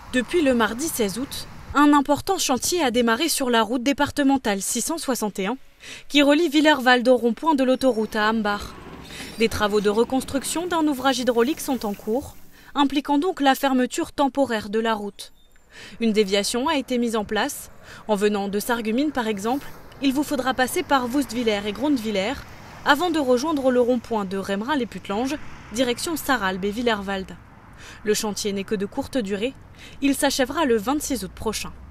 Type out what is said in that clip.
Depuis le mardi 16 août, un important chantier a démarré sur la route départementale 661 qui relie Villerwald au rond-point de l'autoroute à Ambach. Des travaux de reconstruction d'un ouvrage hydraulique sont en cours, impliquant donc la fermeture temporaire de la route. Une déviation a été mise en place. En venant de Sarreguemines par exemple, il vous faudra passer par Woustviller et Grondwiller avant de rejoindre le rond-point de Remral-et-Putlange, direction Sarralbe et Villerwald. Le chantier n'est que de courte durée. Il s'achèvera le 26 août prochain.